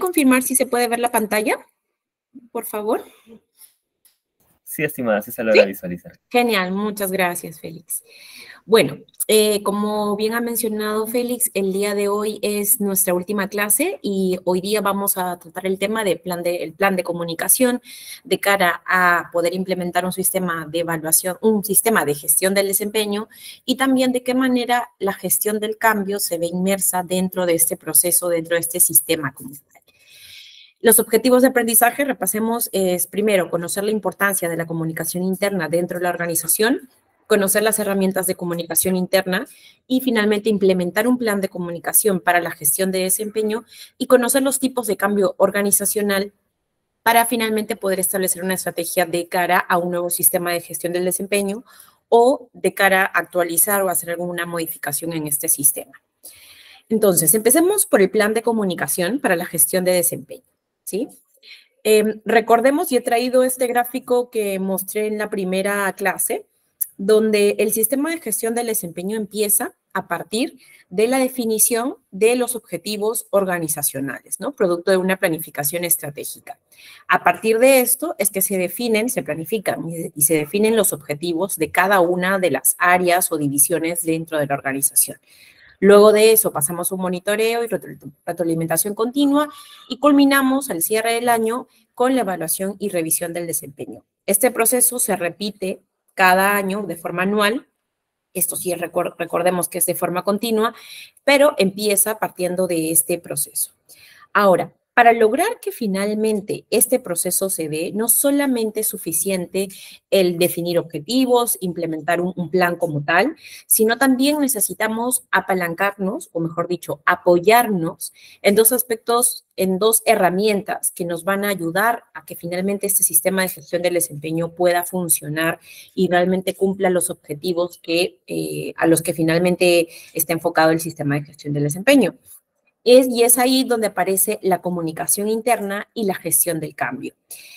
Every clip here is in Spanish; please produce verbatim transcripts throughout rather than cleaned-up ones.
confirmar si se puede ver la pantalla, por favor? Sí, estimada, sí se logra visualizar. Genial, muchas gracias, Félix. Bueno, eh, como bien ha mencionado Félix, el día de hoy es nuestra última clase y hoy día vamos a tratar el tema del plan de, el plan de comunicación de cara a poder implementar un sistema de evaluación, un sistema de gestión del desempeño y también de qué manera la gestión del cambio se ve inmersa dentro de este proceso, dentro de este sistema comunitario. Los objetivos de aprendizaje, repasemos, es primero conocer la importancia de la comunicación interna dentro de la organización, conocer las herramientas de comunicación interna y finalmente implementar un plan de comunicación para la gestión de desempeño y conocer los tipos de cambio organizacional para finalmente poder establecer una estrategia de cara a un nuevo sistema de gestión del desempeño o de cara a actualizar o hacer alguna modificación en este sistema. Entonces, empecemos por el plan de comunicación para la gestión de desempeño. ¿Sí? Eh, recordemos, y he traído este gráfico que mostré en la primera clase, donde el sistema de gestión del desempeño empieza a partir de la definición de los objetivos organizacionales, ¿no? Producto de una planificación estratégica. A partir de esto es que se definen, se planifican y se definen los objetivos de cada una de las áreas o divisiones dentro de la organización. Luego de eso pasamos a un monitoreo y retroalimentación continua y culminamos al cierre del año con la evaluación y revisión del desempeño. Este proceso se repite cada año de forma anual. Esto sí, recordemos que es de forma continua, pero empieza partiendo de este proceso. Ahora, para lograr que finalmente este proceso se dé, no solamente es suficiente el definir objetivos, implementar un, un plan como tal, sino también necesitamos apalancarnos, o mejor dicho, apoyarnos en dos aspectos, en dos herramientas que nos van a ayudar a que finalmente este sistema de gestión del desempeño pueda funcionar y realmente cumpla los objetivos que, eh, a los que finalmente está enfocado el sistema de gestión del desempeño. Es, y es ahí donde aparece la comunicación interna y la gestión del cambio.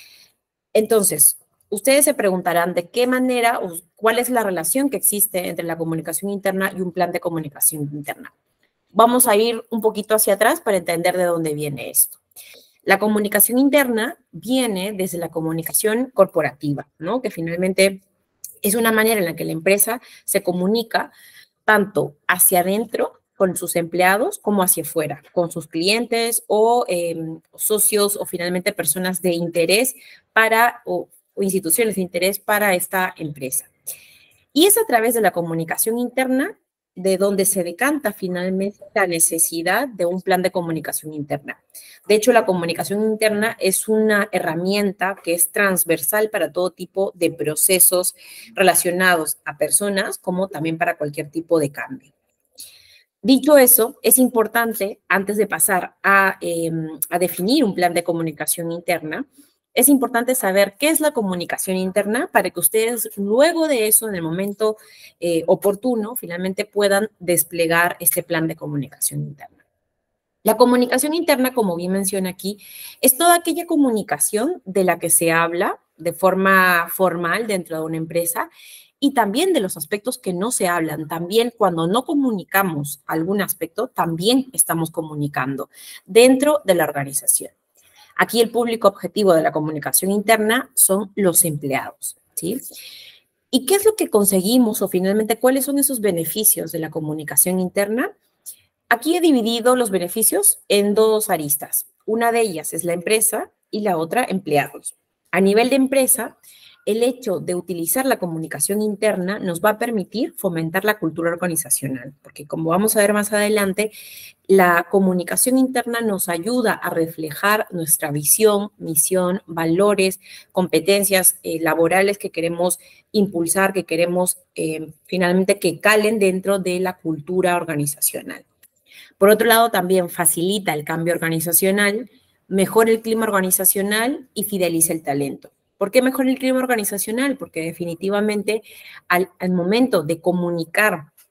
Entonces, ustedes se preguntarán de qué manera o cuál es la relación que existe entre la comunicación interna y un plan de comunicación interna. Vamos a ir un poquito hacia atrás para entender de dónde viene esto. La comunicación interna viene desde la comunicación corporativa, ¿no? Que finalmente es una manera en la que la empresa se comunica tanto hacia adentro con sus empleados como hacia afuera, con sus clientes o eh, socios o finalmente personas de interés para o, o instituciones de interés para esta empresa. Y es a través de la comunicación interna de donde se decanta finalmente la necesidad de un plan de comunicación interna. De hecho, la comunicación interna es una herramienta que es transversal para todo tipo de procesos relacionados a personas, como también para cualquier tipo de cambio. Dicho eso, es importante, antes de pasar a, eh, a definir un plan de comunicación interna, es importante saber qué es la comunicación interna para que ustedes luego de eso, en el momento eh, oportuno, finalmente puedan desplegar este plan de comunicación interna. La comunicación interna, como bien menciona aquí, es toda aquella comunicación de la que se habla de forma formal dentro de una empresa y también de los aspectos que no se hablan. También cuando no comunicamos algún aspecto, también estamos comunicando dentro de la organización. Aquí el público objetivo de la comunicación interna son los empleados, ¿sí? ¿Y qué es lo que conseguimos o finalmente cuáles son esos beneficios de la comunicación interna? Aquí he dividido los beneficios en dos aristas. Una de ellas es la empresa y la otra empleados. A nivel de empresa, el hecho de utilizar la comunicación interna nos va a permitir fomentar la cultura organizacional, porque como vamos a ver más adelante, la comunicación interna nos ayuda a reflejar nuestra visión, misión, valores, competencias eh, laborales que queremos impulsar, que queremos eh, finalmente que calen dentro de la cultura organizacional. Por otro lado, también facilita el cambio organizacional, mejora el clima organizacional y fideliza el talento. ¿Por qué mejora el clima organizacional? Porque definitivamente al, al momento de comunicar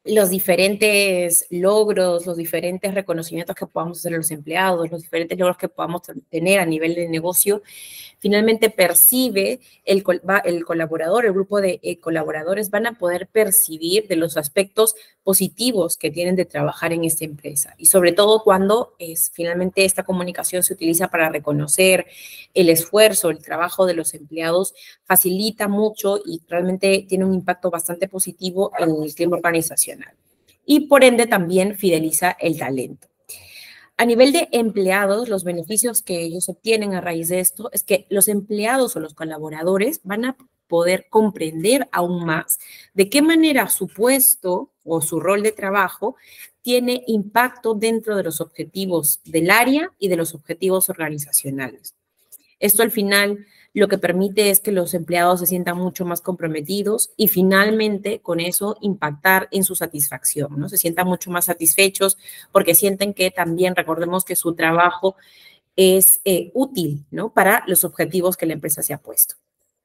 los diferentes logros, los diferentes reconocimientos que podamos hacer a los empleados, los diferentes logros que podamos tener a nivel de negocio, finalmente percibe el, el colaborador, el grupo de eh, colaboradores van a poder percibir de los aspectos positivos que tienen de trabajar en esta empresa. Y sobre todo cuando es, finalmente esta comunicación se utiliza para reconocer el esfuerzo, el trabajo de los empleados, facilita mucho y realmente tiene un impacto bastante positivo en el clima organizacional. Y por ende también fideliza el talento. A nivel de empleados, los beneficios que ellos obtienen a raíz de esto es que los empleados o los colaboradores van a poder comprender aún más de qué manera su puesto o su rol de trabajo tiene impacto dentro de los objetivos del área y de los objetivos organizacionales. Esto al final lo que permite es que los empleados se sientan mucho más comprometidos y finalmente con eso impactar en su satisfacción, ¿no? Se sientan mucho más satisfechos porque sienten que también, recordemos que su trabajo es eh, útil, ¿no? Para los objetivos que la empresa se ha puesto.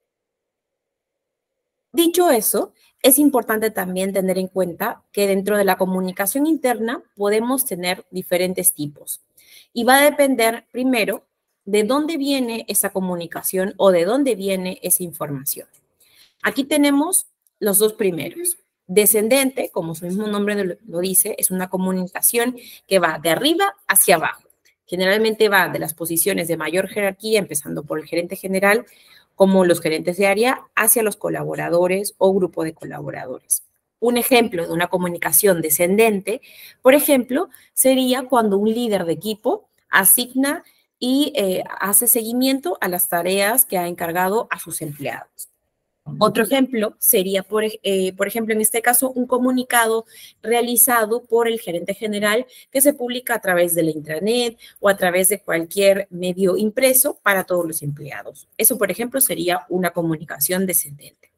Dicho eso, es importante también tener en cuenta que dentro de la comunicación interna podemos tener diferentes tipos y va a depender primero de dónde viene esa comunicación o de dónde viene esa información. Aquí tenemos los dos primeros. Descendente, como su mismo nombre lo dice, es una comunicación que va de arriba hacia abajo. Generalmente va de las posiciones de mayor jerarquía, empezando por el gerente general, como los gerentes de área, hacia los colaboradores o grupo de colaboradores. Un ejemplo de una comunicación descendente, por ejemplo, sería cuando un líder de equipo asigna y eh, hace seguimiento a las tareas que ha encargado a sus empleados. Otro ejemplo sería, por, eh, por ejemplo, en este caso, un comunicado realizado por el gerente general que se publica a través de la intranet o a través de cualquier medio impreso para todos los empleados. Eso, por ejemplo, sería una comunicación descendente.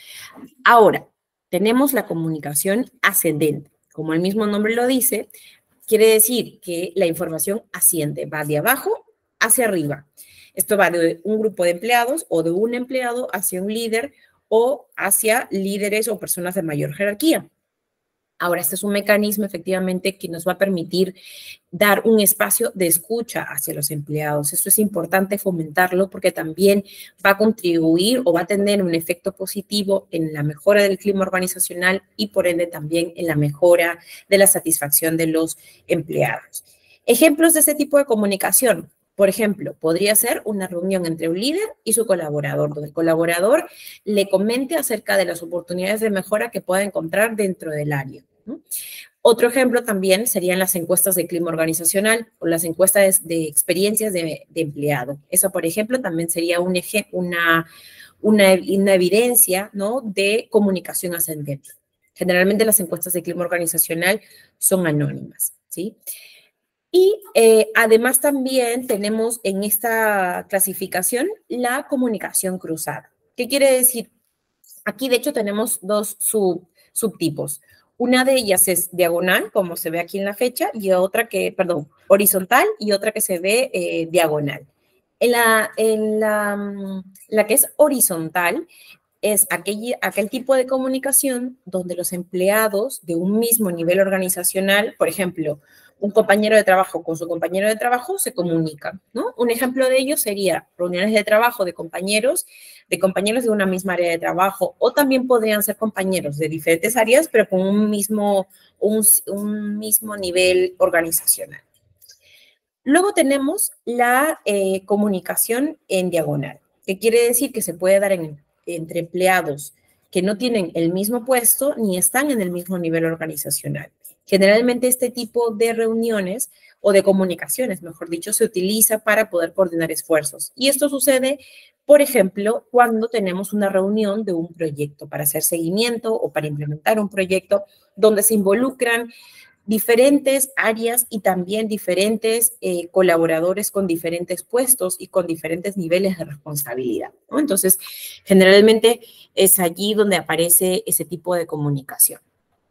Ahora, tenemos la comunicación ascendente. Como el mismo nombre lo dice, quiere decir que la información asciende, va de abajo hacia arriba. Esto va de un grupo de empleados o de un empleado hacia un líder o hacia líderes o personas de mayor jerarquía. Ahora, este es un mecanismo efectivamente que nos va a permitir dar un espacio de escucha hacia los empleados. Esto es importante fomentarlo porque también va a contribuir o va a tener un efecto positivo en la mejora del clima organizacional y por ende también en la mejora de la satisfacción de los empleados. Ejemplos de este tipo de comunicación. Por ejemplo, podría ser una reunión entre un líder y su colaborador, donde el colaborador le comente acerca de las oportunidades de mejora que pueda encontrar dentro del área, ¿no? Otro ejemplo también serían las encuestas de clima organizacional o las encuestas de experiencias de, de empleado. Eso, por ejemplo, también sería un eje, una, una, una evidencia, ¿no?, de comunicación ascendente. Generalmente las encuestas de clima organizacional son anónimas, ¿sí? Y eh, además también tenemos en esta clasificación la comunicación cruzada. ¿Qué quiere decir? Aquí, de hecho, tenemos dos sub, subtipos. Una de ellas es diagonal, como se ve aquí en la fecha, y otra que, perdón, horizontal y otra que se ve eh, diagonal. En la, en la, la que es horizontal es aquel, aquel tipo de comunicación donde los empleados de un mismo nivel organizacional, por ejemplo, un compañero de trabajo con su compañero de trabajo se comunican, ¿no? Un ejemplo de ello sería reuniones de trabajo de compañeros, de compañeros de una misma área de trabajo, o también podrían ser compañeros de diferentes áreas, pero con un mismo, un, un mismo nivel organizacional. Luego tenemos la eh, comunicación en diagonal, que quiere decir que se puede dar en, entre empleados que no tienen el mismo puesto ni están en el mismo nivel organizacional. Generalmente este tipo de reuniones o de comunicaciones, mejor dicho, se utiliza para poder coordinar esfuerzos. Y esto sucede, por ejemplo, cuando tenemos una reunión de un proyecto para hacer seguimiento o para implementar un proyecto donde se involucran diferentes áreas y también diferentes eh, colaboradores con diferentes puestos y con diferentes niveles de responsabilidad, ¿no? Entonces, generalmente es allí donde aparece ese tipo de comunicación.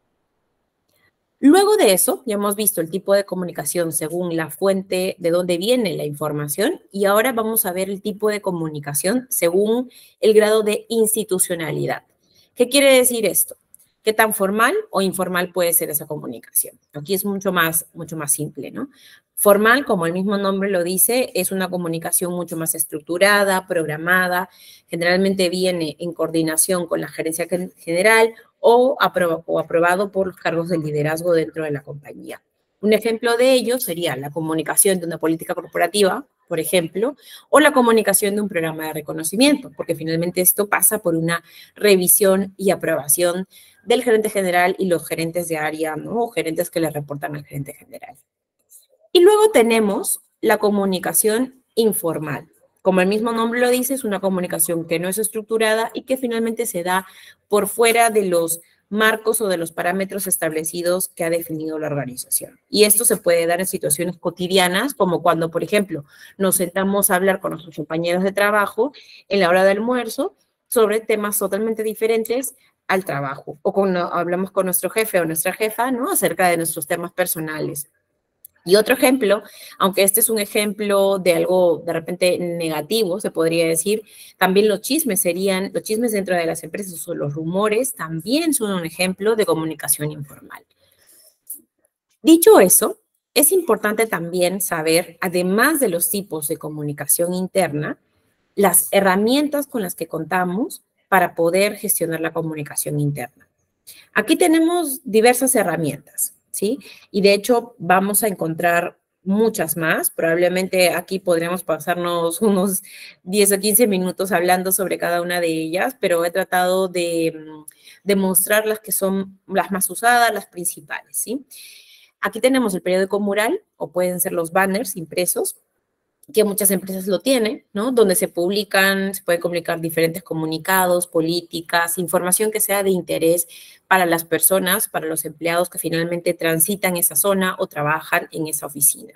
Luego de eso, ya hemos visto el tipo de comunicación según la fuente de dónde viene la información y ahora vamos a ver el tipo de comunicación según el grado de institucionalidad. ¿Qué quiere decir esto? qué tan formal o informal puede ser esa comunicación. Aquí es mucho más, mucho más simple, ¿no? Formal, como el mismo nombre lo dice, es una comunicación mucho más estructurada, programada, generalmente viene en coordinación con la gerencia general o, apro o aprobado por los cargos de liderazgo dentro de la compañía. Un ejemplo de ello sería la comunicación de una política corporativa, por ejemplo, o la comunicación de un programa de reconocimiento, porque finalmente esto pasa por una revisión y aprobación del gerente general y los gerentes de área, ¿no? O gerentes que le reportan al gerente general. Y luego tenemos la comunicación informal. Como el mismo nombre lo dice, es una comunicación que no es estructurada y que finalmente se da por fuera de los marcos o de los parámetros establecidos que ha definido la organización. Y esto se puede dar en situaciones cotidianas, como cuando, por ejemplo, nos sentamos a hablar con nuestros compañeros de trabajo en la hora de almuerzo sobre temas totalmente diferentes al trabajo, o cuando hablamos con nuestro jefe o nuestra jefa, ¿no? Acerca de nuestros temas personales. Y otro ejemplo, aunque este es un ejemplo de algo de repente negativo, se podría decir, también los chismes serían, los chismes dentro de las empresas o los rumores también son un ejemplo de comunicación informal. Dicho eso, es importante también saber, además de los tipos de comunicación interna, las herramientas con las que contamos para poder gestionar la comunicación interna. Aquí tenemos diversas herramientas, ¿sí? Y de hecho vamos a encontrar muchas más. Probablemente aquí podríamos pasarnos unos diez o quince minutos hablando sobre cada una de ellas, pero he tratado de, de mostrar las que son las más usadas, las principales, ¿sí? Aquí tenemos el periódico mural, o pueden ser los banners impresos, que muchas empresas lo tienen, ¿no? Donde se publican, se pueden comunicar diferentes comunicados, políticas, información que sea de interés para las personas, para los empleados que finalmente transitan esa zona o trabajan en esa oficina.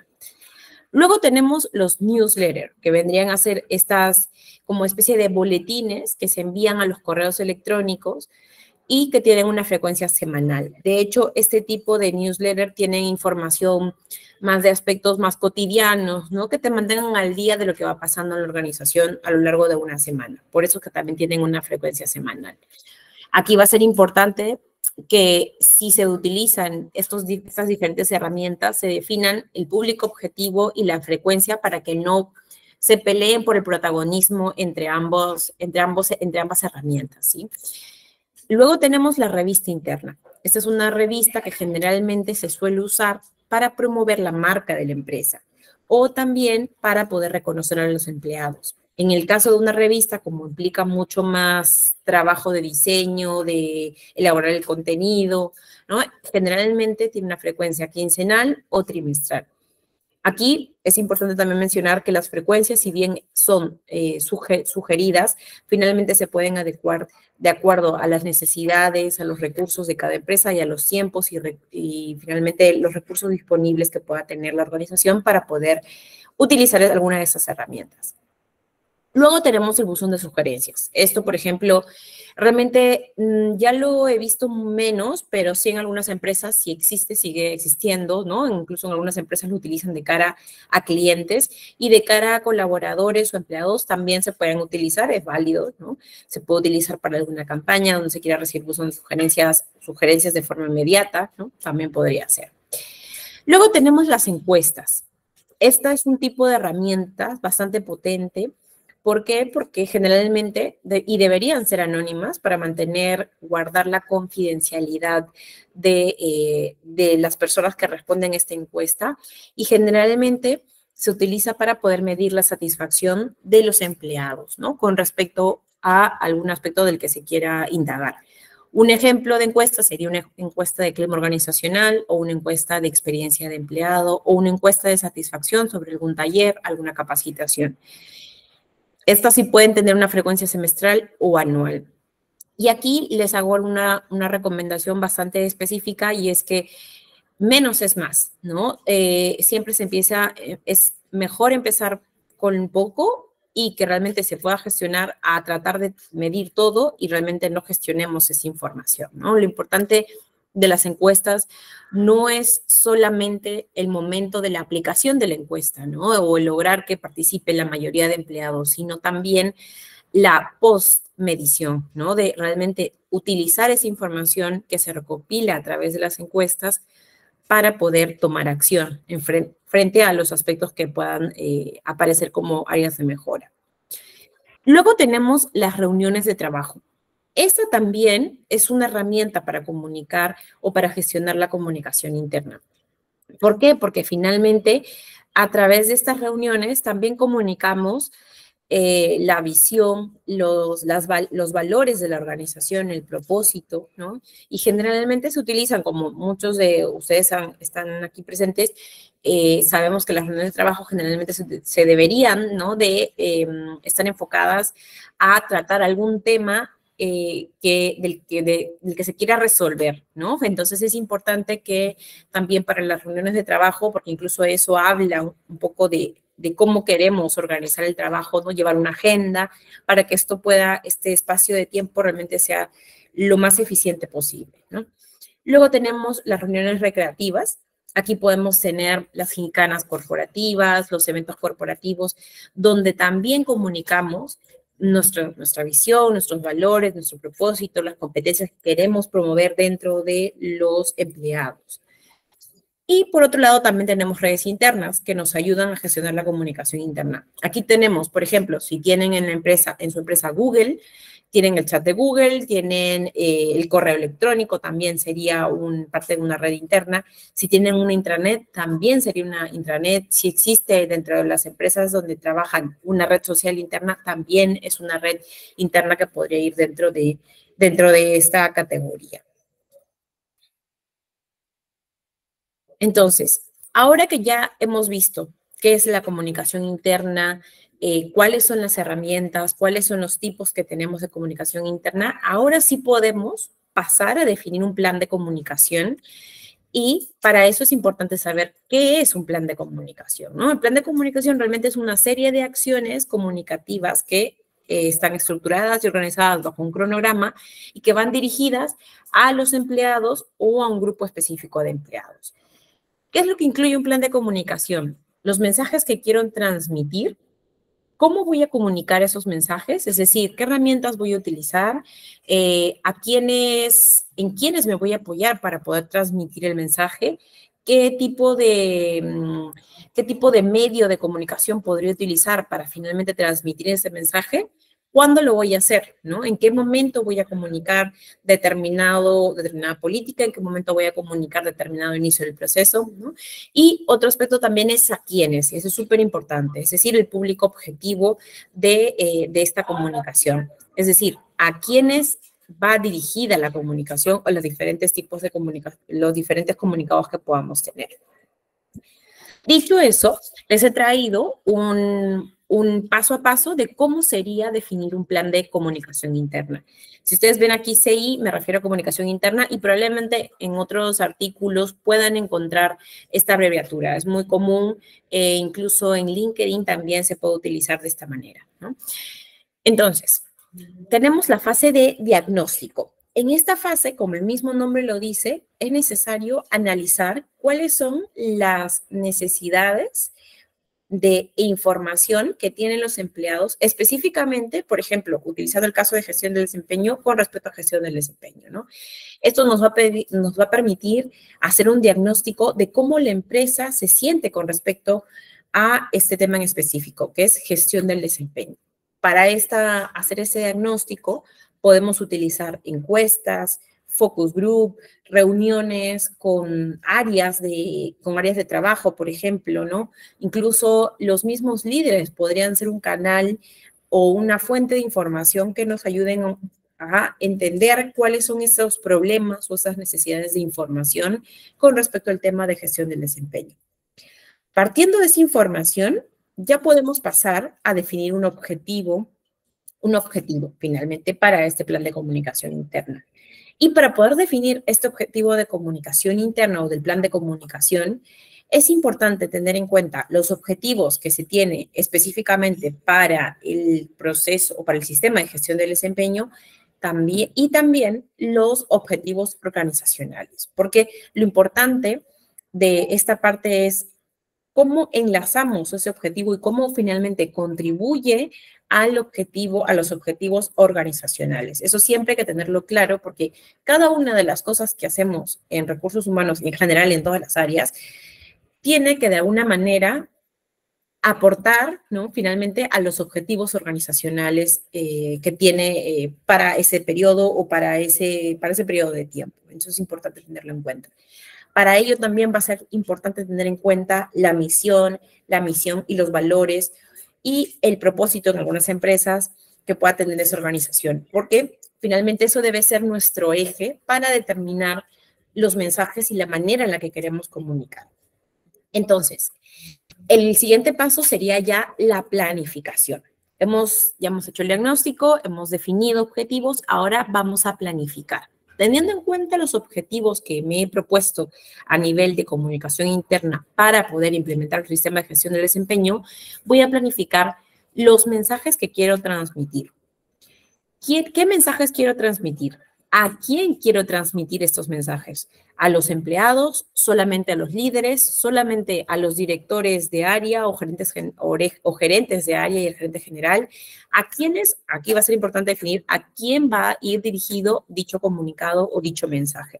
Luego tenemos los newsletters, que vendrían a ser estas como especie de boletines que se envían a los correos electrónicos y que tienen una frecuencia semanal. De hecho, este tipo de newsletter tienen información más de aspectos más cotidianos, ¿no? Que te mantengan al día de lo que va pasando en la organización a lo largo de una semana. Por eso que también tienen una frecuencia semanal. Aquí va a ser importante que si se utilizan estos, estas diferentes herramientas, se definan el público objetivo y la frecuencia para que no se peleen por el protagonismo entre, ambos, entre, ambos, entre ambas herramientas, ¿sí? Luego tenemos la revista interna. Esta es una revista que generalmente se suele usar para promover la marca de la empresa o también para poder reconocer a los empleados. En el caso de una revista, como implica mucho más trabajo de diseño, de elaborar el contenido, ¿no? Generalmente tiene una frecuencia quincenal o trimestral. Aquí es importante también mencionar que las frecuencias, si bien son eh, suger sugeridas, finalmente se pueden adecuar de acuerdo a las necesidades, a los recursos de cada empresa y a los tiempos y, y finalmente los recursos disponibles que pueda tener la organización para poder utilizar alguna de esas herramientas. Luego tenemos el buzón de sugerencias. Esto, por ejemplo, realmente mmm, ya lo he visto menos, pero sí en algunas empresas sí existe, sigue existiendo, ¿no? Incluso en algunas empresas lo utilizan de cara a clientes y de cara a colaboradores o empleados también se pueden utilizar, es válido, ¿no? Se puede utilizar para alguna campaña donde se quiera recibir buzón de sugerencias, sugerencias de forma inmediata, ¿no? También podría ser. Luego tenemos las encuestas. Esta es un tipo de herramienta bastante potente. ¿Por qué? Porque generalmente, de, y deberían ser anónimas para mantener, guardar la confidencialidad de, eh, de las personas que responden a esta encuesta y generalmente se utiliza para poder medir la satisfacción de los empleados, ¿no? Con respecto a algún aspecto del que se quiera indagar. Un ejemplo de encuesta sería una encuesta de clima organizacional o una encuesta de experiencia de empleado o una encuesta de satisfacción sobre algún taller, alguna capacitación. Estas sí pueden tener una frecuencia semestral o anual. Y aquí les hago una, una recomendación bastante específica y es que menos es más, ¿no? Eh, siempre se empieza, es mejor empezar con poco y que realmente se pueda gestionar a tratar de medir todo y realmente no gestionemos esa información, ¿no? Lo importante de las encuestas no es solamente el momento de la aplicación de la encuesta, ¿no? O el lograr que participe la mayoría de empleados, sino también la post-medición, ¿no? De realmente utilizar esa información que se recopila a través de las encuestas para poder tomar acción en frente, frente a los aspectos que puedan eh, aparecer como áreas de mejora. Luego tenemos las reuniones de trabajo. Esta también es una herramienta para comunicar o para gestionar la comunicación interna. ¿Por qué? Porque finalmente a través de estas reuniones también comunicamos eh, la visión, los, las, los valores de la organización, el propósito, ¿no? Y generalmente se utilizan, como muchos de ustedes han, están aquí presentes, eh, sabemos que las reuniones de trabajo generalmente se, se deberían, ¿no? De eh, estar enfocadas a tratar algún tema Eh, que, del, que de, del que se quiera resolver, ¿no? Entonces es importante que también para las reuniones de trabajo, porque incluso eso habla un, un poco de, de cómo queremos organizar el trabajo, ¿no? Llevar una agenda para que esto pueda, este espacio de tiempo realmente sea lo más eficiente posible, ¿no? Luego tenemos las reuniones recreativas. Aquí podemos tener las gincanas corporativas, los eventos corporativos, donde también comunicamos Nuestra, nuestra visión, nuestros valores, nuestro propósito, las competencias que queremos promover dentro de los empleados. Y por otro lado, también tenemos redes internas que nos ayudan a gestionar la comunicación interna. Aquí tenemos, por ejemplo, si tienen en la empresa, en su empresa Google, tienen el chat de Google, tienen eh, el correo electrónico, también sería un, parte de una red interna. Si tienen una intranet, también sería una intranet. Si existe dentro de las empresas donde trabajan una red social interna, también es una red interna que podría ir dentro de, dentro de esta categoría. Entonces, ahora que ya hemos visto qué es la comunicación interna, eh, cuáles son las herramientas, cuáles son los tipos que tenemos de comunicación interna, ahora sí podemos pasar a definir un plan de comunicación y para eso es importante saber qué es un plan de comunicación, ¿no? El plan de comunicación realmente es una serie de acciones comunicativas que eh, están estructuradas y organizadas bajo un cronograma y que van dirigidas a los empleados o a un grupo específico de empleados. ¿Qué es lo que incluye un plan de comunicación? Los mensajes que quiero transmitir, cómo voy a comunicar esos mensajes, es decir, qué herramientas voy a utilizar, eh, a quiénes, en quiénes me voy a apoyar para poder transmitir el mensaje, qué tipo de, qué tipo de medio de comunicación podría utilizar para finalmente transmitir ese mensaje. ¿Cuándo lo voy a hacer? ¿No? ¿En qué momento voy a comunicar determinado, determinada política? ¿En qué momento voy a comunicar determinado inicio del proceso? ¿No? Y otro aspecto también es a quiénes, y eso es súper importante, es decir, el público objetivo de, eh, de esta comunicación. Es decir, a quiénes va dirigida la comunicación o los diferentes tipos de comunicación, los diferentes comunicados que podamos tener. Dicho eso, les he traído un, un paso a paso de cómo sería definir un plan de comunicación interna. Si ustedes ven aquí C I, me refiero a comunicación interna y probablemente en otros artículos puedan encontrar esta abreviatura. Es muy común, eh, incluso en LinkedIn también se puede utilizar de esta manera, ¿no? Entonces, tenemos la fase de diagnóstico. En esta fase, como el mismo nombre lo dice, es necesario analizar cuáles son las necesidades de información que tienen los empleados, específicamente, por ejemplo, utilizando el caso de gestión del desempeño con respecto a gestión del desempeño, ¿no? Esto nos va a, pedir, nos va a permitir hacer un diagnóstico de cómo la empresa se siente con respecto a este tema en específico, que es gestión del desempeño. Para esta, hacer ese diagnóstico, podemos utilizar encuestas, focus group, reuniones con áreas de, con áreas de trabajo, por ejemplo, ¿no? Incluso los mismos líderes podrían ser un canal o una fuente de información que nos ayuden a entender cuáles son esos problemas o esas necesidades de información con respecto al tema de gestión del desempeño. Partiendo de esa información, ya podemos pasar a definir un objetivo, un objetivo finalmente para este plan de comunicación interna. Y para poder definir este objetivo de comunicación interna o del plan de comunicación, es importante tener en cuenta los objetivos que se tiene específicamente para el proceso o para el sistema de gestión del desempeño también, y también los objetivos organizacionales, porque lo importante de esta parte es cómo enlazamos ese objetivo y cómo finalmente contribuye al objetivo, a los objetivos organizacionales. Eso siempre hay que tenerlo claro porque cada una de las cosas que hacemos en recursos humanos y en general en todas las áreas tiene que de alguna manera aportar, ¿no? Finalmente a los objetivos organizacionales eh, que tiene eh, para ese periodo o para ese, para ese periodo de tiempo. Eso es importante tenerlo en cuenta. Para ello también va a ser importante tener en cuenta la misión, la misión y los valores y el propósito en algunas empresas que pueda tener esa organización, porque finalmente eso debe ser nuestro eje para determinar los mensajes y la manera en la que queremos comunicar. Entonces, el siguiente paso sería ya la planificación. Hemos, ya hemos hecho el diagnóstico, hemos definido objetivos, ahora vamos a planificar. Teniendo en cuenta los objetivos que me he propuesto a nivel de comunicación interna para poder implementar el sistema de gestión del desempeño, voy a planificar los mensajes que quiero transmitir. ¿Qué, qué mensajes quiero transmitir? ¿A quién quiero transmitir estos mensajes? ¿A los empleados? ¿Solamente a los líderes? ¿Solamente a los directores de área o gerentes, o gerentes de área y el gerente general? ¿A quiénes? Aquí va a ser importante definir a quién va a ir dirigido dicho comunicado o dicho mensaje.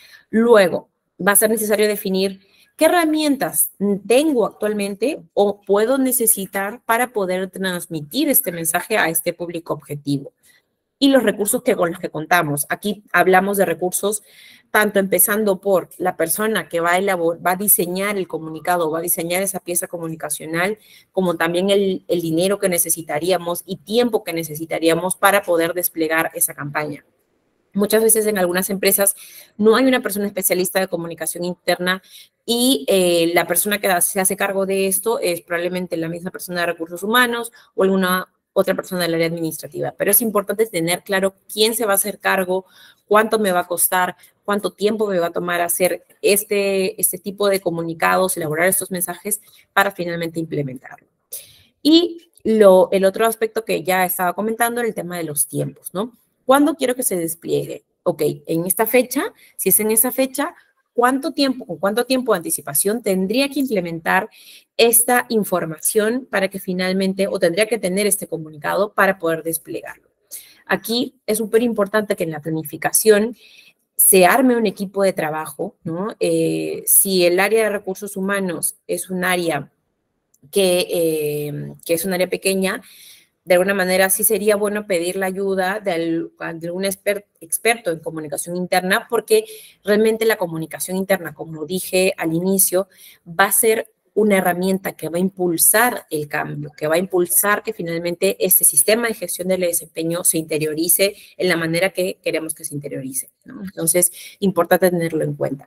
Luego, va a ser necesario definir qué herramientas tengo actualmente o puedo necesitar para poder transmitir este mensaje a este público objetivo. Y los recursos que, con los que contamos. Aquí hablamos de recursos tanto empezando por la persona que va a, elabor, va a diseñar el comunicado, va a diseñar esa pieza comunicacional, como también el, el dinero que necesitaríamos y tiempo que necesitaríamos para poder desplegar esa campaña. Muchas veces en algunas empresas no hay una persona especialista de comunicación interna y eh, la persona que se hace cargo de esto es probablemente la misma persona de recursos humanos o alguna otra persona del área administrativa. Pero es importante tener claro quién se va a hacer cargo, cuánto me va a costar, cuánto tiempo me va a tomar hacer este, este tipo de comunicados, elaborar estos mensajes para finalmente implementarlo. Y lo, el otro aspecto que ya estaba comentando era el tema de los tiempos, ¿no? ¿Cuándo quiero que se despliegue? Ok, en esta fecha, si es en esa fecha, ¿cuánto tiempo, con cuánto tiempo de anticipación tendría que implementar esta información para que finalmente, o tendría que tener este comunicado para poder desplegarlo? Aquí es súper importante que en la planificación se arme un equipo de trabajo, ¿no? Eh, si el área de recursos humanos es un área que, eh, que es un área pequeña, de alguna manera sí sería bueno pedir la ayuda de, al, de algún expert, experto en comunicación interna, porque realmente la comunicación interna, como dije al inicio, va a ser una herramienta que va a impulsar el cambio, que va a impulsar que finalmente este sistema de gestión del desempeño se interiorice en la manera que queremos que se interiorice, ¿no? Entonces, importante tenerlo en cuenta.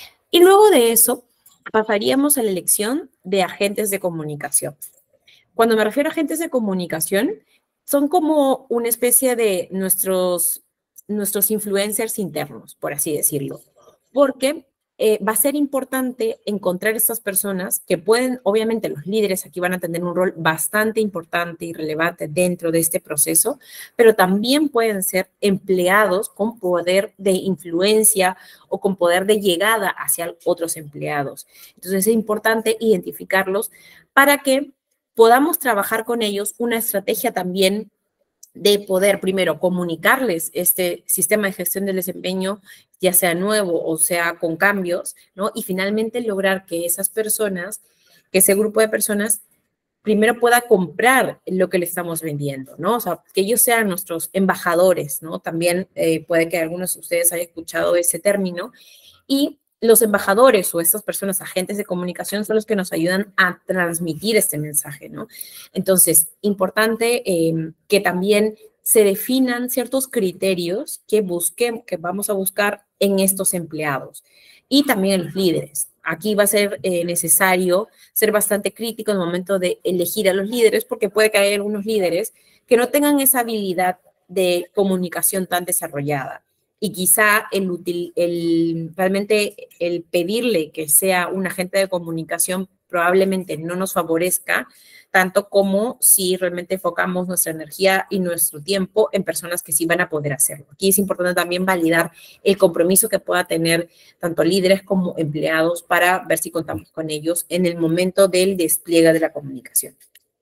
Y luego de eso, pasaríamos a la elección de agentes de comunicación. Cuando me refiero a agentes de comunicación, son como una especie de nuestros, nuestros influencers internos, por así decirlo, porque eh, va a ser importante encontrar estas personas que pueden, obviamente los líderes aquí van a tener un rol bastante importante y relevante dentro de este proceso, pero también pueden ser empleados con poder de influencia o con poder de llegada hacia otros empleados. Entonces es importante identificarlos para que podamos trabajar con ellos una estrategia también de poder, primero, comunicarles este sistema de gestión del desempeño, ya sea nuevo o sea con cambios, ¿no? Y finalmente lograr que esas personas, que ese grupo de personas, primero pueda comprar lo que le estamos vendiendo, ¿no? O sea, que ellos sean nuestros embajadores, ¿no? También eh, puede que algunos de ustedes hayan escuchado ese término. Y los embajadores o estas personas, agentes de comunicación, son los que nos ayudan a transmitir este mensaje, ¿no? Entonces, importante eh, que también se definan ciertos criterios que busquen, que vamos a buscar en estos empleados y también en los líderes. Aquí va a ser eh, necesario ser bastante crítico en el momento de elegir a los líderes, porque puede que haya algunos líderes que no tengan esa habilidad de comunicación tan desarrollada. Y quizá el, util, el, realmente el pedirle que sea un agente de comunicación probablemente no nos favorezca tanto como si realmente enfocamos nuestra energía y nuestro tiempo en personas que sí van a poder hacerlo. Aquí es importante también validar el compromiso que pueda tener tanto líderes como empleados para ver si contamos con ellos en el momento del despliegue de la comunicación.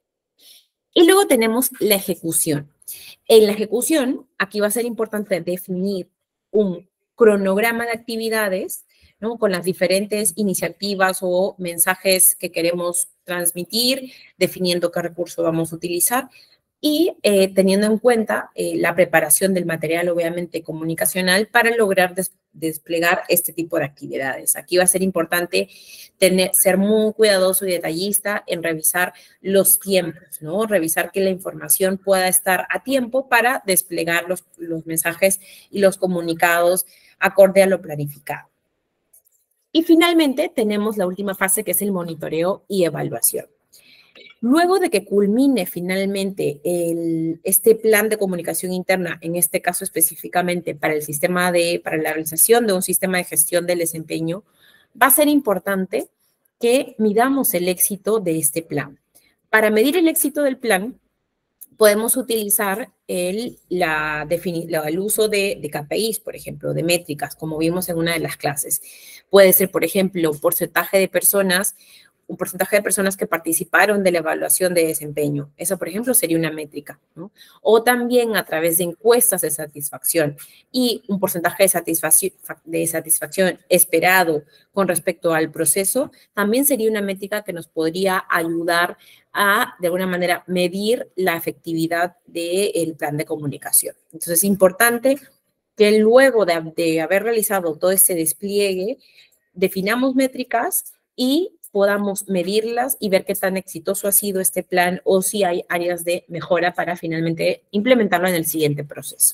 Y luego tenemos la ejecución. En la ejecución, aquí va a ser importante definir un cronograma de actividades, ¿no? Con las diferentes iniciativas o mensajes que queremos transmitir, definiendo qué recurso vamos a utilizar y eh, teniendo en cuenta eh, la preparación del material, obviamente, comunicacional para lograr des desplegar este tipo de actividades. Aquí va a ser importante tener, ser muy cuidadoso y detallista en revisar los tiempos, ¿no? Revisar que la información pueda estar a tiempo para desplegar los, los mensajes y los comunicados acorde a lo planificado. Y finalmente tenemos la última fase, que es el monitoreo y evaluación. Luego de que culmine finalmente el, este plan de comunicación interna, en este caso específicamente para el sistema de, para la realización de un sistema de gestión del desempeño, va a ser importante que midamos el éxito de este plan. Para medir el éxito del plan, podemos utilizar el, la la, el uso de, de K P Is, por ejemplo, de métricas, como vimos en una de las clases. Puede ser, por ejemplo, un porcentaje de personas, un porcentaje de personas que participaron de la evaluación de desempeño. Eso, por ejemplo, sería una métrica, ¿no? O también a través de encuestas de satisfacción y un porcentaje de satisfacción, de satisfacción esperado con respecto al proceso, también sería una métrica que nos podría ayudar a, de alguna manera, medir la efectividad del plan de comunicación. Entonces, es importante que luego de, de haber realizado todo este despliegue, definamos métricas y podamos medirlas y ver qué tan exitoso ha sido este plan o si hay áreas de mejora para finalmente implementarlo en el siguiente proceso.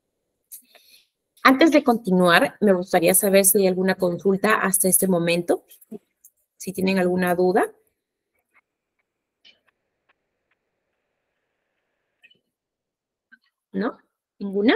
Antes de continuar, me gustaría saber si hay alguna consulta hasta este momento, si tienen alguna duda. ¿No? ¿Ninguna?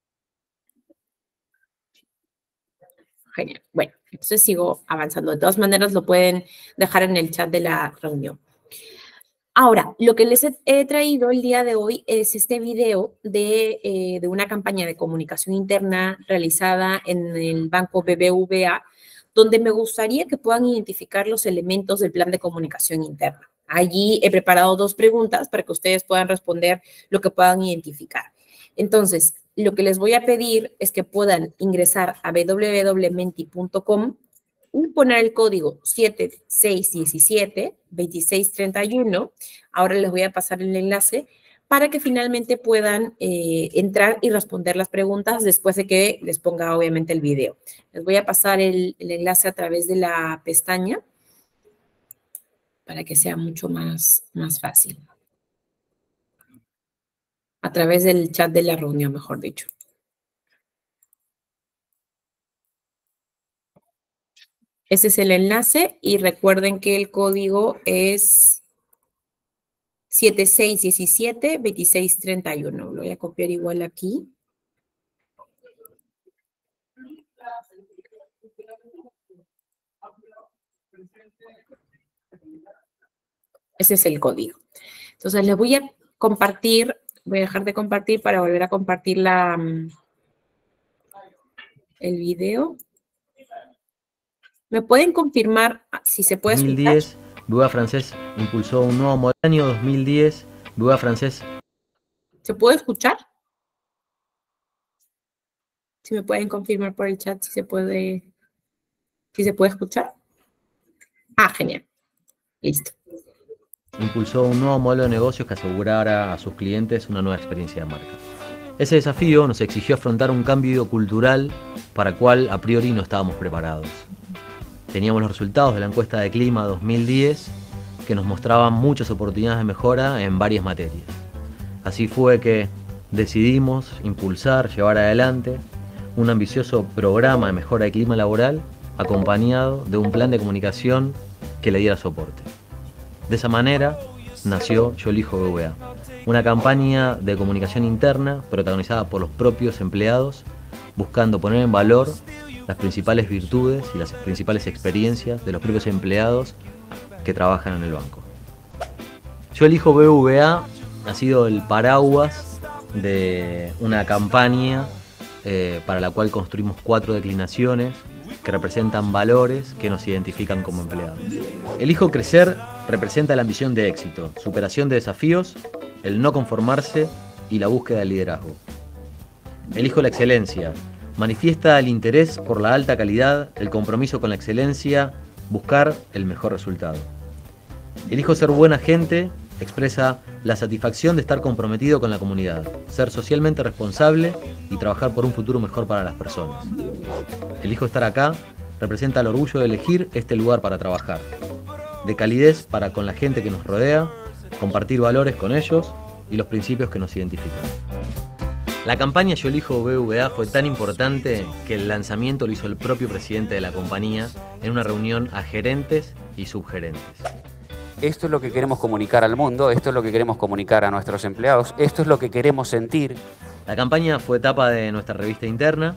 Genial. Bueno, entonces sigo avanzando. De todas maneras, lo pueden dejar en el chat de la reunión. Ahora, lo que les he, he traído el día de hoy es este video de, eh, de una campaña de comunicación interna realizada en el Banco B B V A, donde me gustaría que puedan identificar los elementos del plan de comunicación interna. Allí he preparado dos preguntas para que ustedes puedan responder lo que puedan identificar. Entonces, lo que les voy a pedir es que puedan ingresar a w w w punto menti punto com y poner el código siete seis uno siete, dos seis tres uno. Ahora les voy a pasar el enlace para que finalmente puedan eh, entrar y responder las preguntas después de que les ponga, obviamente, el video. Les voy a pasar el, el enlace a través de la pestaña para que sea mucho más, más fácil. A través del chat de la reunión, mejor dicho. Ese es el enlace y recuerden que el código es siete seis uno siete, dos seis tres uno. Lo voy a copiar igual aquí. Ese es el código. Entonces, les voy a compartir, voy a dejar de compartir para volver a compartir la, el video. ¿Me pueden confirmar si se puede escuchar? dos mil diez, B V A francés impulsó un nuevo modelo. Año dos mil diez, B V A francés. ¿Se puede escuchar? Si me pueden confirmar por el chat si se puede, si se puede escuchar. Ah, genial. Listo. Impulsó un nuevo modelo de negocios que asegurara a sus clientes una nueva experiencia de marca. Ese desafío nos exigió afrontar un cambio cultural para el cual a priori no estábamos preparados. Teníamos los resultados de la encuesta de clima dos mil diez que nos mostraban muchas oportunidades de mejora en varias materias. Así fue que decidimos impulsar, llevar adelante un ambicioso programa de mejora de clima laboral acompañado de un plan de comunicación que le diera soporte. De esa manera nació Yo Elijo B V A, una campaña de comunicación interna protagonizada por los propios empleados, buscando poner en valor las principales virtudes y las principales experiencias de los propios empleados que trabajan en el banco. Yo elijo B B V A ha sido el paraguas de una campaña eh, para la cual construimos cuatro declinaciones que representan valores que nos identifican como empleados. Elijo crecer representa la ambición de éxito, superación de desafíos, el no conformarse y la búsqueda de liderazgo. Elijo la excelencia, manifiesta el interés por la alta calidad, el compromiso con la excelencia, buscar el mejor resultado. Elijo ser buena gente, expresa la satisfacción de estar comprometido con la comunidad, ser socialmente responsable y trabajar por un futuro mejor para las personas. Elijo estar acá, representa el orgullo de elegir este lugar para trabajar, de calidez para con la gente que nos rodea, compartir valores con ellos y los principios que nos identifican. La campaña Yo elijo B B V A fue tan importante que el lanzamiento lo hizo el propio presidente de la compañía en una reunión a gerentes y subgerentes. Esto es lo que queremos comunicar al mundo, esto es lo que queremos comunicar a nuestros empleados, esto es lo que queremos sentir. La campaña fue etapa de nuestra revista interna.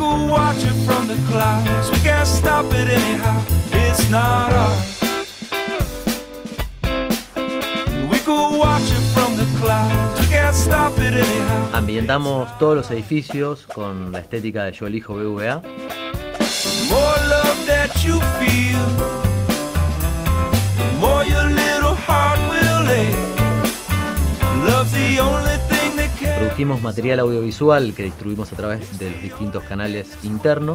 Ambientamos todos los edificios con la estética de Yo elijo B B V A. Produjimos material audiovisual que distribuimos a través de los distintos canales internos.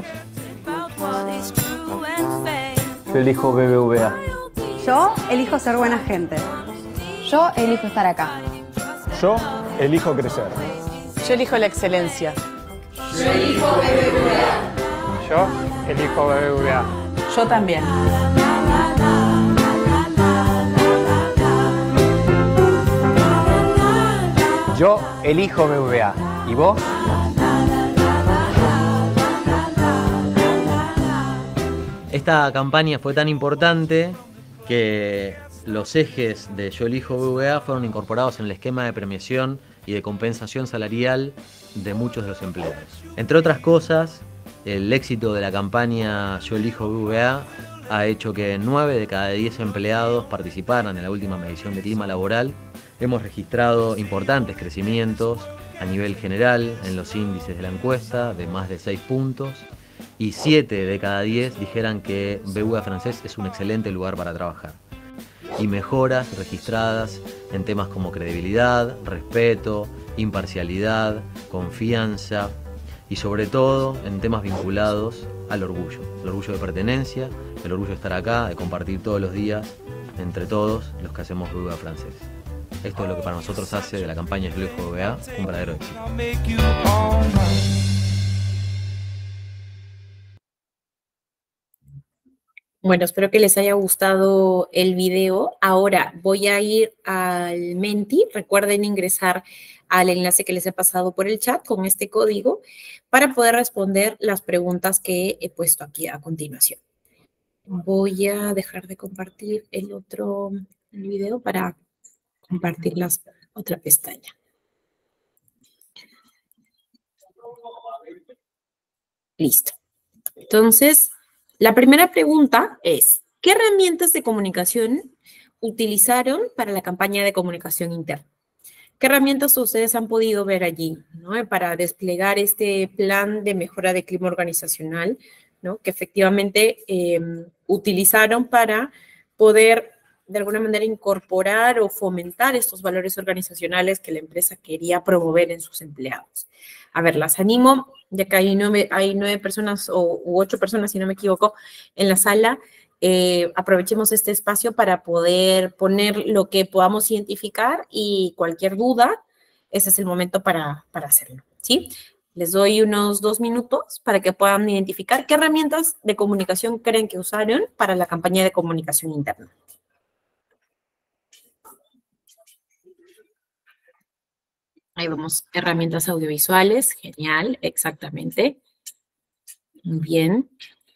Yo elijo B B V A. Yo elijo ser buena gente. Yo elijo estar acá. Yo elijo crecer. Yo elijo la excelencia. Yo elijo B B V A. Yo elijo B B V A. Yo también. Yo elijo B B V A. ¿Y vos? Esta campaña fue tan importante que los ejes de Yo elijo B B V A fueron incorporados en el esquema de premiación y de compensación salarial de muchos de los empleados. Entre otras cosas, el éxito de la campaña Yo elijo B B V A ha hecho que nueve de cada diez empleados participaran en la última medición de clima laboral. Hemos registrado importantes crecimientos a nivel general en los índices de la encuesta de más de seis puntos y siete de cada diez dijeran que B B V A francés es un excelente lugar para trabajar. Y mejoras registradas en temas como credibilidad, respeto, imparcialidad, confianza y sobre todo en temas vinculados al orgullo. El orgullo de pertenencia, el orgullo de estar acá, de compartir todos los días entre todos los que hacemos B B V A francés. Esto es lo que para nosotros hace de la campaña Yo elijo B B A un verdadero éxito. Bueno, espero que les haya gustado el video. Ahora voy a ir al Menti. Recuerden ingresar al enlace que les he pasado por el chat con este código para poder responder las preguntas que he puesto aquí a continuación. Voy a dejar de compartir el otro video para compartir la otra pestaña. Listo. Entonces, la primera pregunta es, ¿qué herramientas de comunicación utilizaron para la campaña de comunicación interna? ¿Qué herramientas ustedes han podido ver allí, ¿no? Para desplegar este plan de mejora de clima organizacional, ¿no? Que efectivamente eh, utilizaron para poder de alguna manera incorporar o fomentar estos valores organizacionales que la empresa quería promover en sus empleados? A ver, las animo, ya que hay nueve, hay nueve personas o u ocho personas, si no me equivoco, en la sala. Eh, aprovechemos este espacio para poder poner lo que podamos identificar y cualquier duda, ese es el momento para, para hacerlo, ¿sí? Les doy unos dos minutos para que puedan identificar qué herramientas de comunicación creen que usaron para la campaña de comunicación interna. Ahí vamos, herramientas audiovisuales, genial, exactamente. Muy bien.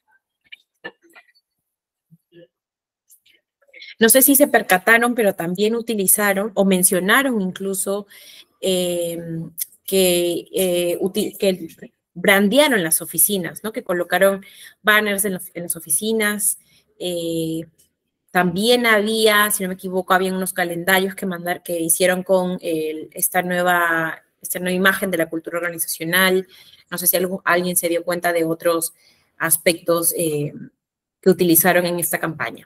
No sé si se percataron, pero también utilizaron o mencionaron incluso eh, que, eh, util, que brandearon las oficinas, ¿no? Que colocaron banners en, los, en las oficinas, eh, también había, si no me equivoco, había unos calendarios que, mandar, que hicieron con el, esta, nueva, esta nueva imagen de la cultura organizacional. No sé si algo, alguien se dio cuenta de otros aspectos eh, que utilizaron en esta campaña,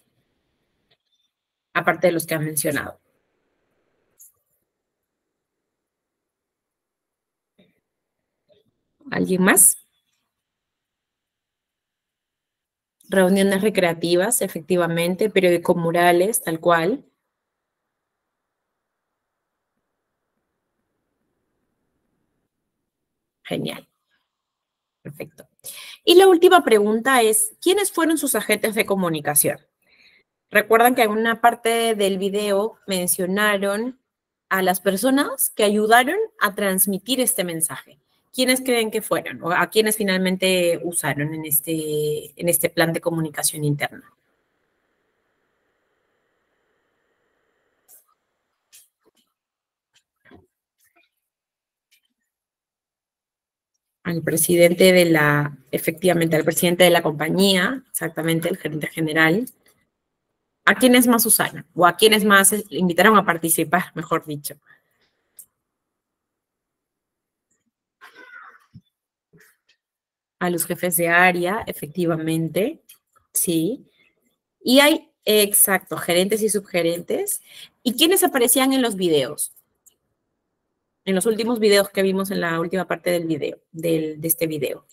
aparte de los que han mencionado. ¿Alguien más? Reuniones recreativas, efectivamente, periódicos murales, tal cual. Genial. Perfecto. Y la última pregunta es, ¿quiénes fueron sus agentes de comunicación? Recuerdan que en una parte del video mencionaron a las personas que ayudaron a transmitir este mensaje. ¿Quiénes creen que fueron? ¿O a quiénes finalmente usaron en este, en este plan de comunicación interna? Al presidente de la, efectivamente, al presidente de la compañía, exactamente, el gerente general. ¿A quiénes más usaron? ¿O a quiénes más invitaron a participar, mejor dicho? A los jefes de área, efectivamente, sí. Y hay, exacto, gerentes y subgerentes. ¿Y quiénes aparecían en los videos? En los últimos videos que vimos en la última parte del video, del, de este video.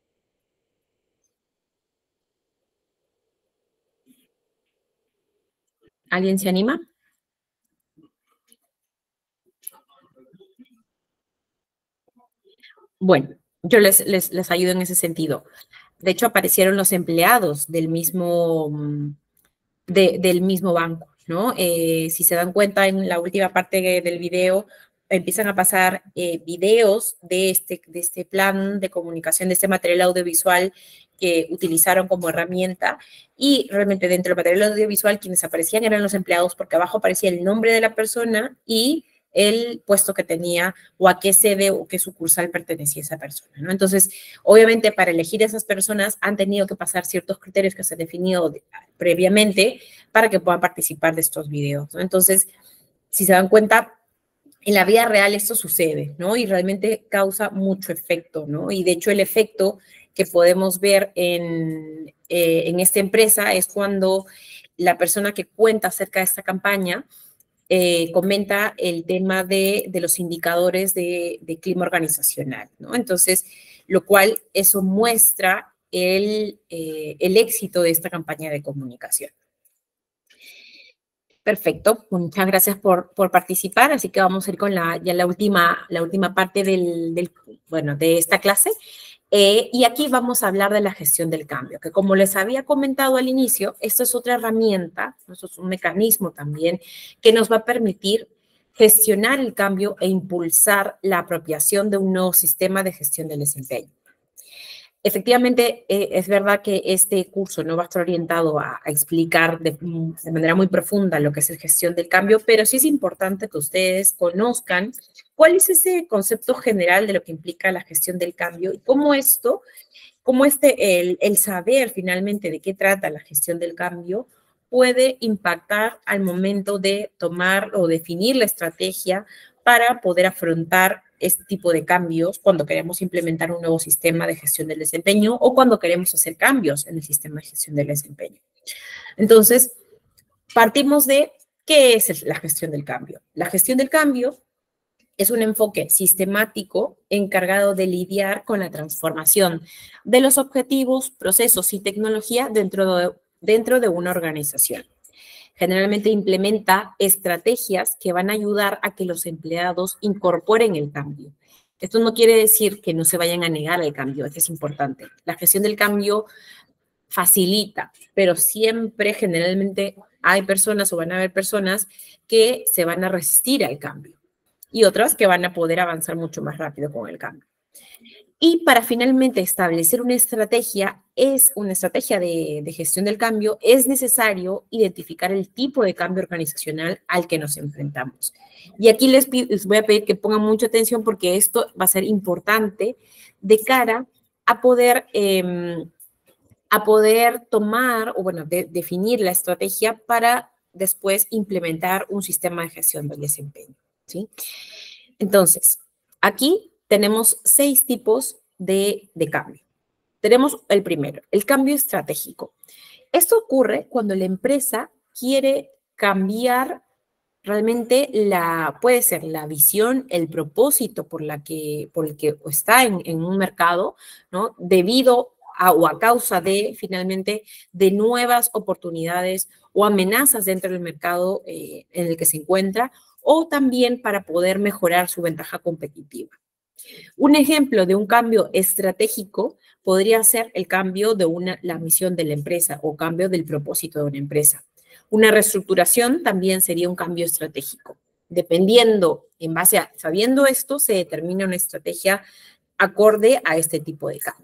¿Alguien se anima? Bueno, yo les, les, les ayudo en ese sentido. De hecho, aparecieron los empleados del mismo, de, del mismo banco, ¿no? Eh, si se dan cuenta, en la última parte del video, empiezan a pasar eh, videos de este, de este plan de comunicación, de este material audiovisual que utilizaron como herramienta, y realmente dentro del material audiovisual quienes aparecían eran los empleados, porque abajo aparecía el nombre de la persona y el puesto que tenía o a qué sede o qué sucursal pertenecía esa persona, ¿no? Entonces, obviamente, para elegir a esas personas han tenido que pasar ciertos criterios que se han definido de, previamente para que puedan participar de estos videos, ¿no? Entonces, si se dan cuenta, en la vida real esto sucede, ¿no? Y realmente causa mucho efecto, ¿no? Y de hecho el efecto que podemos ver en, eh, en esta empresa es cuando la persona que cuenta acerca de esta campaña eh, comenta el tema de, de los indicadores de, de clima organizacional, ¿no? Entonces, lo cual eso muestra el, eh, el éxito de esta campaña de comunicación. Perfecto, muchas gracias por, por participar, así que vamos a ir con la, ya la, última, la última parte del, del, bueno, de esta clase. Eh, y aquí vamos a hablar de la gestión del cambio, que como les había comentado al inicio, esto es otra herramienta, esto es un mecanismo también que nos va a permitir gestionar el cambio e impulsar la apropiación de un nuevo sistema de gestión del desempeño. Efectivamente, eh, es verdad que este curso no va a estar orientado a, a explicar de, de manera muy profunda lo que es la gestión del cambio, pero sí es importante que ustedes conozcan cuál es ese concepto general de lo que implica la gestión del cambio y cómo esto, cómo este, el, el saber finalmente de qué trata la gestión del cambio puede impactar al momento de tomar o definir la estrategia para poder afrontar este tipo de cambios cuando queremos implementar un nuevo sistema de gestión del desempeño o cuando queremos hacer cambios en el sistema de gestión del desempeño. Entonces, partimos de qué es la gestión del cambio. La gestión del cambio es un enfoque sistemático encargado de lidiar con la transformación de los objetivos, procesos y tecnología dentro de, dentro de una organización. Generalmente implementa estrategias que van a ayudar a que los empleados incorporen el cambio. Esto no quiere decir que no se vayan a negar al cambio, esto es importante. La gestión del cambio facilita, pero siempre generalmente hay personas o van a haber personas que se van a resistir al cambio y otras que van a poder avanzar mucho más rápido con el cambio. Y para finalmente establecer una estrategia, es una estrategia de, de gestión del cambio, es necesario identificar el tipo de cambio organizacional al que nos enfrentamos. Y aquí les, les voy a pedir que pongan mucha atención porque esto va a ser importante de cara a poder eh, a poder tomar, o bueno, de, definir la estrategia para después implementar un sistema de gestión del desempeño, ¿sí? Entonces, aquí tenemos seis tipos de, de cambio. Tenemos el primero, el cambio estratégico. Esto ocurre cuando la empresa quiere cambiar realmente la, puede ser la visión, el propósito por, la que, por el que está en, en un mercado, ¿no? Debido a, o a causa de, finalmente, de nuevas oportunidades o amenazas dentro del mercado eh, en el que se encuentra, o también para poder mejorar su ventaja competitiva. Un ejemplo de un cambio estratégico podría ser el cambio de una, la misión de la empresa o cambio del propósito de una empresa. Una reestructuración también sería un cambio estratégico. Dependiendo, en base a, sabiendo esto, se determina una estrategia acorde a este tipo de cambio.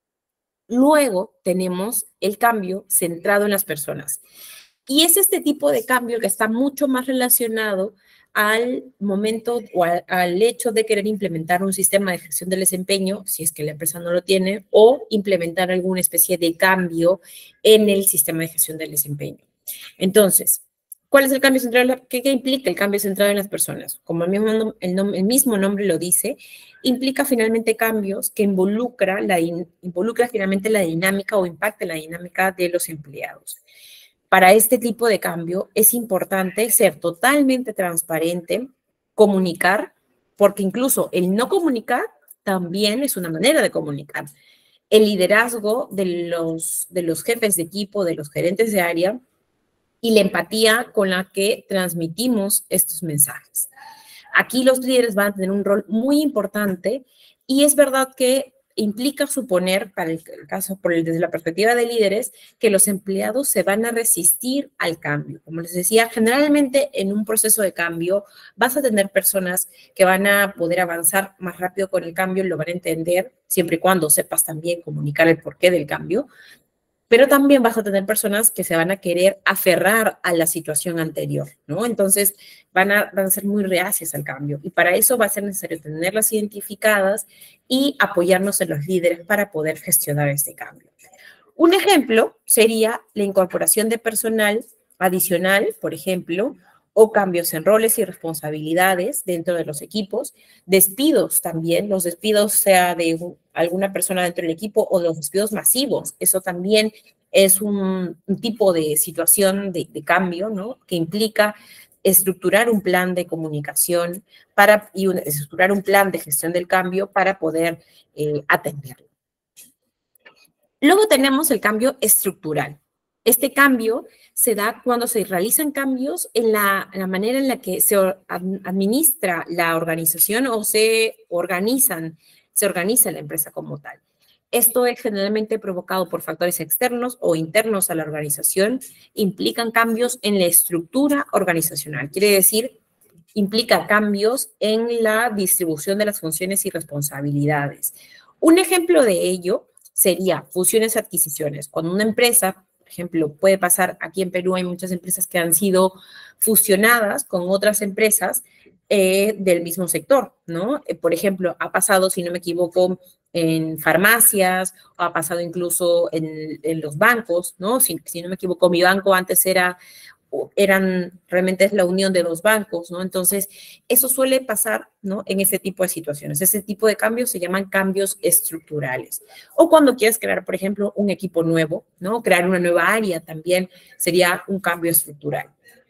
Luego tenemos el cambio centrado en las personas. Y es este tipo de cambio que está mucho más relacionado al momento o al, al hecho de querer implementar un sistema de gestión del desempeño, si es que la empresa no lo tiene, o implementar alguna especie de cambio en el sistema de gestión del desempeño. Entonces, ¿cuál es el cambio centrado? ¿Qué, qué implica el cambio centrado en las personas? Como el mismo, el, nom el mismo nombre lo dice, implica finalmente cambios que involucra, la, involucra finalmente la dinámica o impacta la dinámica de los empleados. Para este tipo de cambio es importante ser totalmente transparente, comunicar, porque incluso el no comunicar también es una manera de comunicar. El liderazgo de los, de los jefes de equipo, de los gerentes de área y la empatía con la que transmitimos estos mensajes. Aquí los líderes van a tener un rol muy importante y es verdad que implica suponer, para el caso, por el, desde la perspectiva de líderes, que los empleados se van a resistir al cambio. Como les decía, generalmente en un proceso de cambio vas a tener personas que van a poder avanzar más rápido con el cambio, lo van a entender, siempre y cuando sepas también comunicar el porqué del cambio, pero también vas a tener personas que se van a querer aferrar a la situación anterior, ¿no? Entonces, van a, van a ser muy reacias al cambio. Y para eso va a ser necesario tenerlas identificadas y apoyarnos en los líderes para poder gestionar este cambio. Un ejemplo sería la incorporación de personal adicional, por ejemplo, o cambios en roles y responsabilidades dentro de los equipos, despidos también, los despidos sea de alguna persona dentro del equipo o los despidos masivos, eso también es un, un tipo de situación de, de cambio, ¿no? Que implica estructurar un plan de comunicación para, y un, estructurar un plan de gestión del cambio para poder eh, atenderlo. Luego tenemos el cambio estructural. Este cambio se da cuando se realizan cambios en la, en la manera en la que se administra la organización o se organizan, se organiza la empresa como tal. Esto es generalmente provocado por factores externos o internos a la organización, implican cambios en la estructura organizacional. Quiere decir, implica cambios en la distribución de las funciones y responsabilidades. Un ejemplo de ello sería fusiones y adquisiciones. Cuando una empresa, por ejemplo, puede pasar, aquí en Perú hay muchas empresas que han sido fusionadas con otras empresas eh, del mismo sector, ¿no? Eh, por ejemplo, ha pasado, si no me equivoco, en farmacias, o ha pasado incluso en, en los bancos, ¿no? Si, si no me equivoco, mi banco antes era, eran, realmente es la unión de dos bancos, ¿no? Entonces, eso suele pasar, ¿no? En ese tipo de situaciones. Ese tipo de cambios se llaman cambios estructurales. O cuando quieres crear, por ejemplo, un equipo nuevo, ¿no? Crear una nueva área también sería un cambio estructural.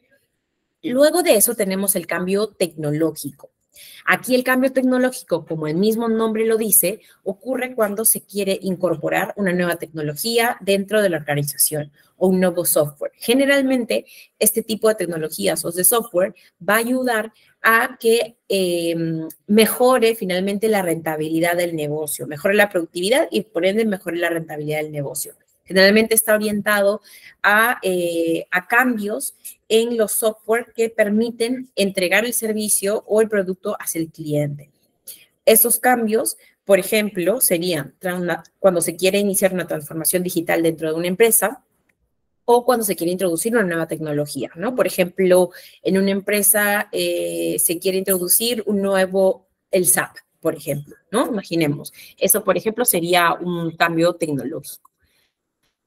Luego de eso tenemos el cambio tecnológico. Aquí el cambio tecnológico, como el mismo nombre lo dice, ocurre cuando se quiere incorporar una nueva tecnología dentro de la organización o un nuevo software. Generalmente, este tipo de tecnologías o de software va a ayudar a que eh, mejore finalmente la rentabilidad del negocio, mejore la productividad y por ende mejore la rentabilidad del negocio. Generalmente está orientado a, eh, a cambios en los software que permiten entregar el servicio o el producto hacia el cliente. Esos cambios, por ejemplo, serían cuando se quiere iniciar una transformación digital dentro de una empresa o cuando se quiere introducir una nueva tecnología, ¿no? Por ejemplo, en una empresa eh, se quiere introducir un nuevo, el S A P, por ejemplo, ¿no? Imaginemos. Eso, por ejemplo, sería un cambio tecnológico.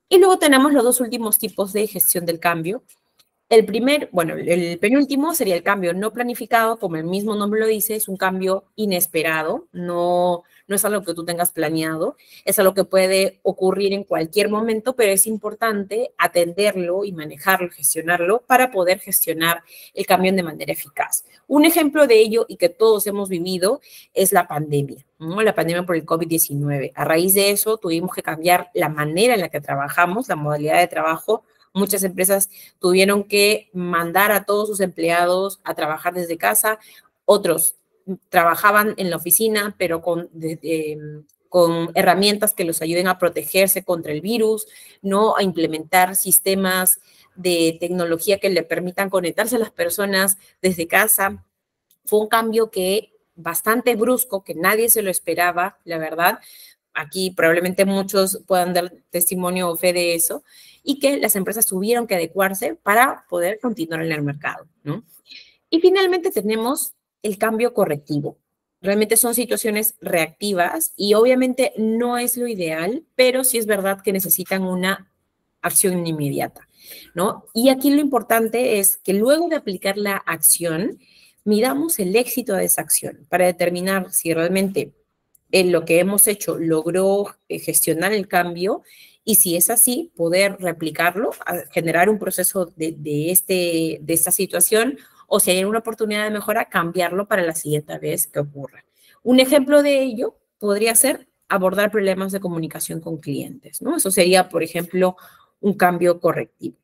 Y luego tenemos los dos últimos tipos de gestión del cambio. El primer, bueno, el penúltimo sería el cambio no planificado, como el mismo nombre lo dice, es un cambio inesperado, no, no es algo que tú tengas planeado, es algo que puede ocurrir en cualquier momento, pero es importante atenderlo y manejarlo, gestionarlo para poder gestionar el cambio de manera eficaz. Un ejemplo de ello y que todos hemos vivido es la pandemia, ¿no? La pandemia por el COVID diecinueve. A raíz de eso tuvimos que cambiar la manera en la que trabajamos, la modalidad de trabajo. Muchas empresas tuvieron que mandar a todos sus empleados a trabajar desde casa, otros trabajaban en la oficina, pero con, de, de, con herramientas que los ayuden a protegerse contra el virus, ¿no? A implementar sistemas de tecnología que le permitan conectarse a las personas desde casa. Fue un cambio que bastante brusco, que nadie se lo esperaba, la verdad. Aquí probablemente muchos puedan dar testimonio o fe de eso, y que las empresas tuvieron que adecuarse para poder continuar en el mercado, ¿no? Y finalmente tenemos el cambio correctivo. Realmente son situaciones reactivas y obviamente no es lo ideal, pero sí es verdad que necesitan una acción inmediata, ¿no? Y aquí lo importante es que luego de aplicar la acción, midamos el éxito de esa acción para determinar si realmente en lo que hemos hecho logró gestionar el cambio y si es así, poder replicarlo, generar un proceso de, de, este, de esta situación o si hay una oportunidad de mejora, cambiarlo para la siguiente vez que ocurra. Un ejemplo de ello podría ser abordar problemas de comunicación con clientes, ¿no? Eso sería, por ejemplo, un cambio correctivo.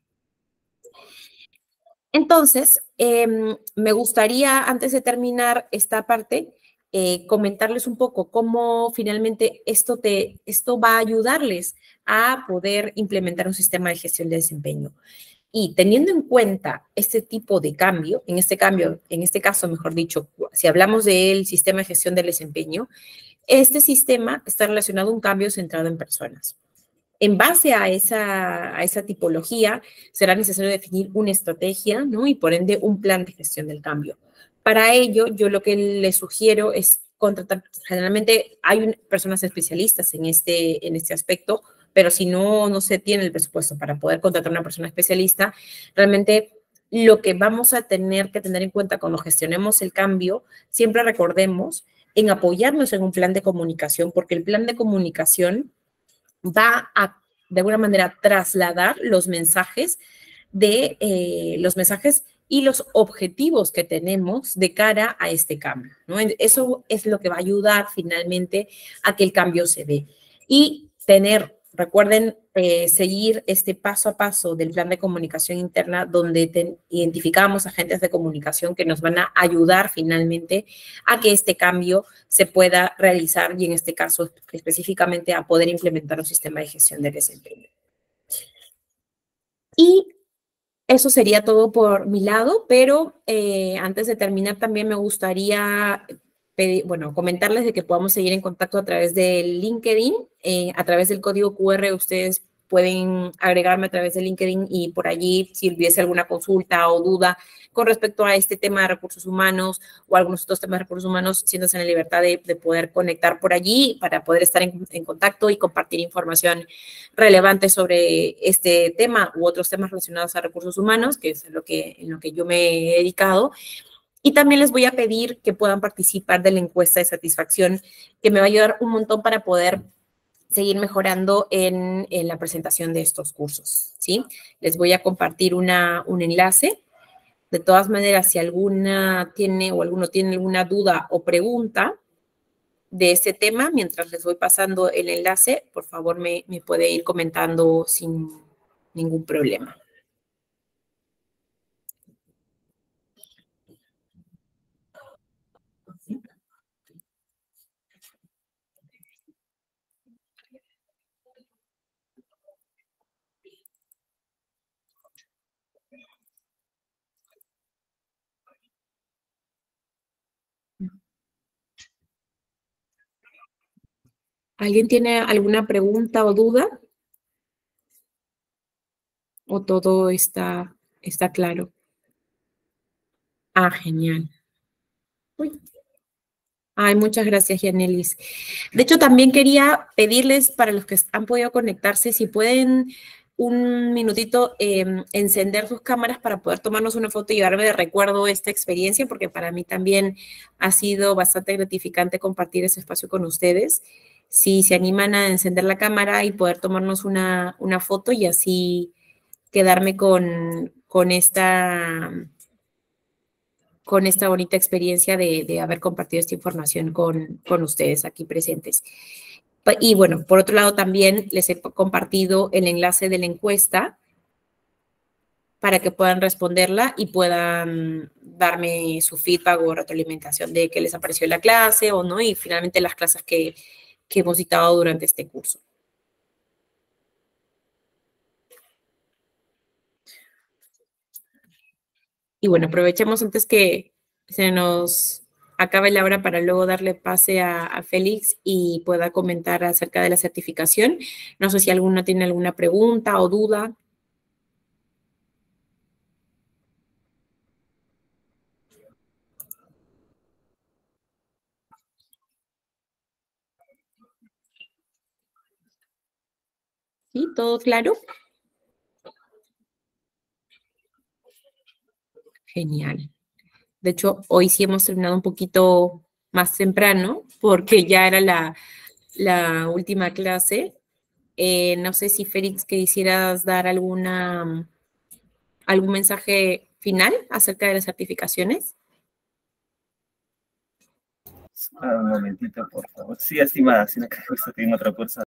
Entonces, eh, me gustaría, antes de terminar esta parte, Eh, comentarles un poco cómo finalmente esto, te, esto va a ayudarles a poder implementar un sistema de gestión de desempeño. Y teniendo en cuenta este tipo de cambio, en este cambio, en este caso, mejor dicho, si hablamos del sistema de gestión del desempeño, este sistema está relacionado a un cambio centrado en personas. En base a esa, a esa tipología, será necesario definir una estrategia, ¿no? Y por ende, un plan de gestión del cambio. Para ello, yo lo que les sugiero es contratar, generalmente hay un, personas especialistas en este, en este aspecto, pero si no, no se tiene el presupuesto para poder contratar a una persona especialista, realmente lo que vamos a tener que tener en cuenta cuando gestionemos el cambio, siempre recordemos en apoyarnos en un plan de comunicación, porque el plan de comunicación va a, de alguna manera, trasladar los mensajes de eh, los mensajes y los objetivos que tenemos de cara a este cambio, ¿no? Eso es lo que va a ayudar finalmente a que el cambio se dé. Y tener, recuerden, eh, seguir este paso a paso del plan de comunicación interna donde te, identificamos agentes de comunicación que nos van a ayudar finalmente a que este cambio se pueda realizar y en este caso específicamente a poder implementar un sistema de gestión de desempeño. Y eso sería todo por mi lado, pero eh, antes de terminar también me gustaría pedir, bueno, comentarles de que podamos seguir en contacto a través de LinkedIn, eh, a través del código cu erre ustedes pueden agregarme a través de LinkedIn y por allí si hubiese alguna consulta o duda con respecto a este tema de recursos humanos o algunos otros temas de recursos humanos, siéntanse en la libertad de, de poder conectar por allí para poder estar en, en contacto y compartir información relevante sobre este tema u otros temas relacionados a recursos humanos, que es lo que, en lo que yo me he dedicado. Y también les voy a pedir que puedan participar de la encuesta de satisfacción, que me va a ayudar un montón para poder seguir mejorando en, en la presentación de estos cursos, ¿sí? Les voy a compartir una, un enlace. De todas maneras, si alguna tiene o alguno tiene alguna duda o pregunta de este tema, mientras les voy pasando el enlace, por favor me, me puede ir comentando sin ningún problema. ¿Alguien tiene alguna pregunta o duda? ¿O todo está, está claro? Ah, genial. Uy. Ay, muchas gracias, Yanelis. De hecho, también quería pedirles para los que han podido conectarse, si pueden un minutito eh, encender sus cámaras para poder tomarnos una foto y llevarme de recuerdo esta experiencia, porque para mí también ha sido bastante gratificante compartir ese espacio con ustedes. Si se animan a encender la cámara y poder tomarnos una, una foto y así quedarme con, con esta... con esta bonita experiencia de, de haber compartido esta información con, con ustedes aquí presentes. Y bueno, por otro lado también les he compartido el enlace de la encuesta para que puedan responderla y puedan darme su feedback o retroalimentación de qué les apareció la clase o no, y finalmente las clases que, que hemos citado durante este curso. Y bueno, aprovechemos antes que se nos acabe la hora para luego darle pase a, a Félix y pueda comentar acerca de la certificación. No sé si alguno tiene alguna pregunta o duda. ¿Sí? ¿Todo claro? Genial. De hecho, hoy sí hemos terminado un poquito más temprano porque ya era la, la última clase. Eh, no sé si, Félix, quisieras dar alguna, algún mensaje final acerca de las certificaciones. Ah, un momentito, por favor. Sí, estimada, si no creo que tengo otra cosa.